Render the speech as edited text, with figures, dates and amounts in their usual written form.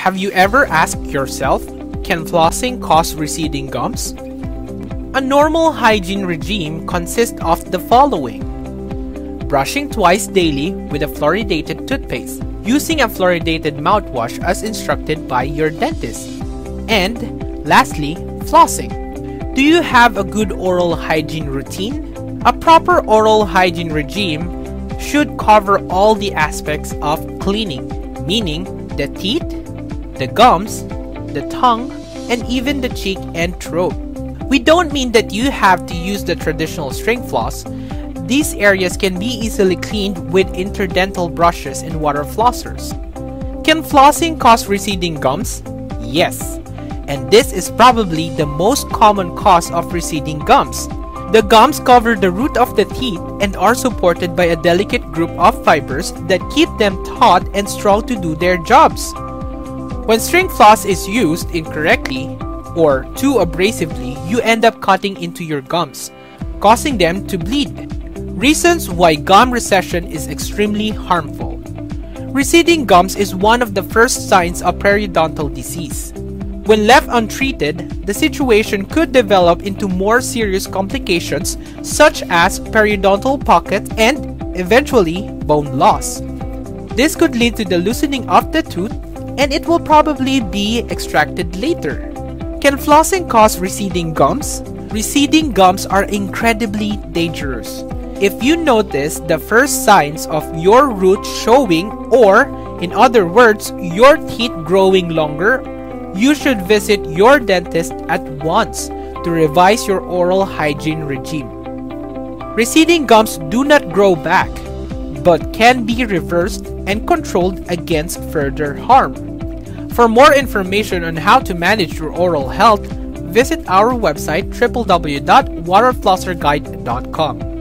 Have you ever asked yourself, can flossing cause receding gums? A normal hygiene regime consists of the following: brushing twice daily with a fluoridated toothpaste, using a fluoridated mouthwash as instructed by your dentist, and lastly, flossing. Do you have a good oral hygiene routine? A proper oral hygiene regime should cover all the aspects of cleaning, meaning the teeth, the gums, the tongue, and even the cheek and throat. We don't mean that you have to use the traditional string floss. These areas can be easily cleaned with interdental brushes and water flossers. Can flossing cause receding gums? Yes, and this is probably the most common cause of receding gums. The gums cover the root of the teeth and are supported by a delicate group of fibers that keep them taut and strong to do their jobs. When string floss is used incorrectly or too abrasively, you end up cutting into your gums, causing them to bleed. Reasons why gum recession is extremely harmful. Receding gums is one of the first signs of periodontal disease. When left untreated, the situation could develop into more serious complications such as periodontal pocket and, eventually, bone loss. This could lead to the loosening of the tooth, and it will probably be extracted later. Can flossing cause receding gums? Receding gums are incredibly dangerous. If you notice the first signs of your root showing, or in other words, your teeth growing longer, you should visit your dentist at once to revise your oral hygiene regime. Receding gums do not grow back, but can be reversed and controlled against further harm. For more information on how to manage your oral health, visit our website www.waterflosserguide.com.